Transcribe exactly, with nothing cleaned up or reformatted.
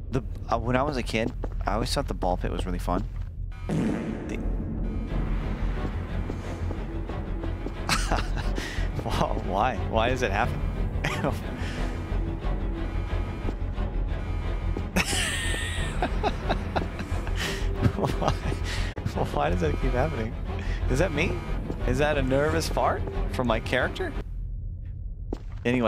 The uh, when I was a kid, I always thought the ball pit was really fun. The... Why? Why does it happen? Why? Why does that keep happening? Is that me? Is that a nervous fart from my character? Anyway.